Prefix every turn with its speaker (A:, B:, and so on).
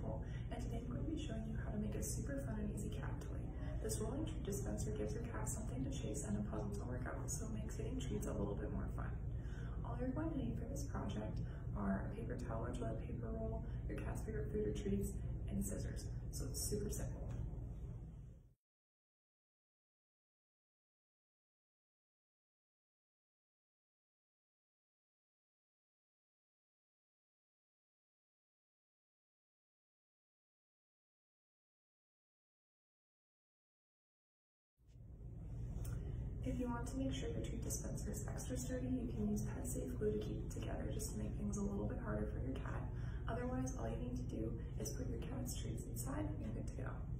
A: wonderful, and today I'm going to be showing you how to make a super fun and easy cat toy. This rolling treat dispenser gives your cat something to chase and a puzzle to work out, so it makes getting treats a little bit more fun. All you're going to need for this project are a paper towel or toilet paper roll, your cat's favorite food or treats, and scissors. So it's super simple. If you want to make sure your treat dispenser is extra sturdy, you can use pet safe glue to keep it together just to make things a little bit harder for your cat. Otherwise, all you need to do is put your cat's treats inside and you're good to go.